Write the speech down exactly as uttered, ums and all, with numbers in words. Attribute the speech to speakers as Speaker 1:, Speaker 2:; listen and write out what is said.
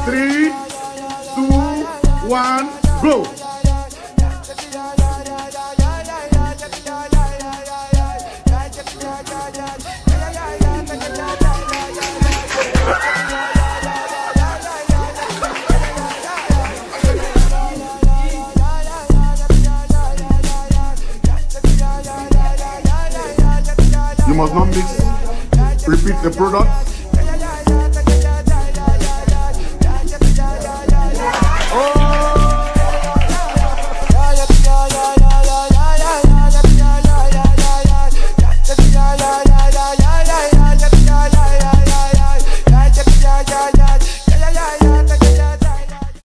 Speaker 1: Three, two, one, go. You must not mix, repeat the product.